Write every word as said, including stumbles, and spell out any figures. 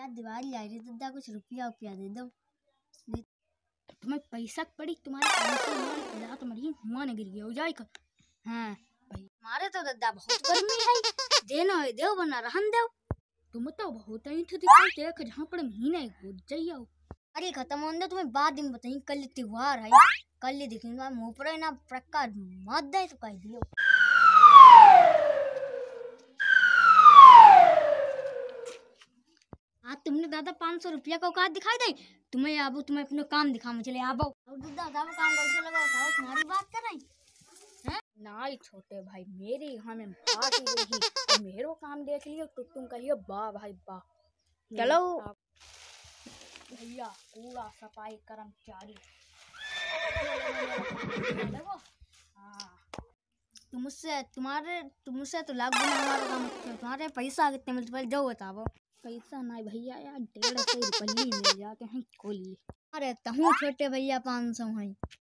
यार दिवाली आ रही दादा, कुछ रुपया रुपया दे दो। तुम्हें पैसा पड़ी तुम्हारे पैसा तुम्हारी हुआ न गिर गया हो जाए। हाँ भाई हमारे तो दादा बहुत गर्मी है, देना है देव वरना रहन दो। तुम तो बहुत ही देख जहाँ पर महीने हो जाइए। अरे खत्म हो दे, तुम्हें बाद में बताइए। कल त्योहार है, कल ही देखेंगे मुँह पर ना प्रकार मत दे तो कह दियो। आज तुमने दादा पाँच सौ रुपया का औकात दिखाई दे। तुम्हें आबो, तुम्हें अपने काम दिखाओ। चले आबो दादा काम करके लगाओ, तुम्हारी बात कर रही हैं। नहीं छोटे भाई, मेरे यहाँ में पार्टी होगी, मेरो काम देख लियो तो तुम कहियो वाह भाई वाह। चलो भैया पूरा सफाई कर्मचारी। हाँ तुमसे तुम्हारे तुमसे तो लाख गुना हमारा काम। तुम्हारे पैसा कितने मिलते पहले जाओ बताओ। पैसा नहीं भैया यार, डेढ़ सौ रुपये मिल जाते हैं कुल। अरे तहु छोटे भैया पाँच सौ है।